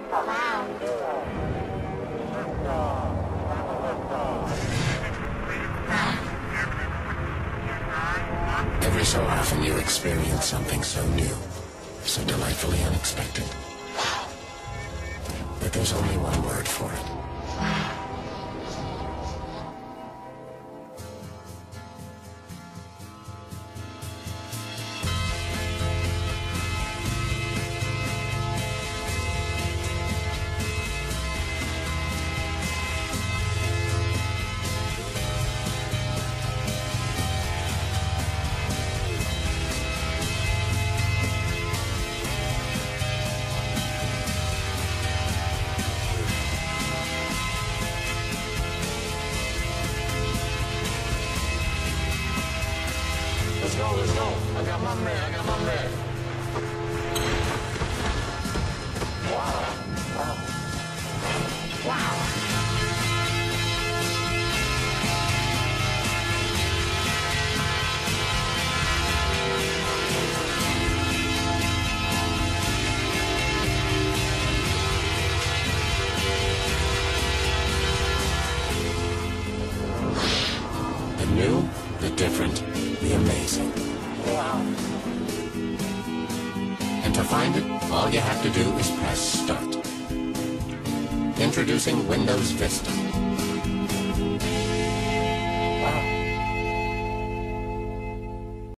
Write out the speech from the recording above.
Every so often you experience something so new, so delightfully unexpected. Wow. But there's only one word for it. Let's go. I got my man. Wow. The new, the different, the amazing. Wow. And to find it, all you have to do is press Start. Introducing Windows Vista.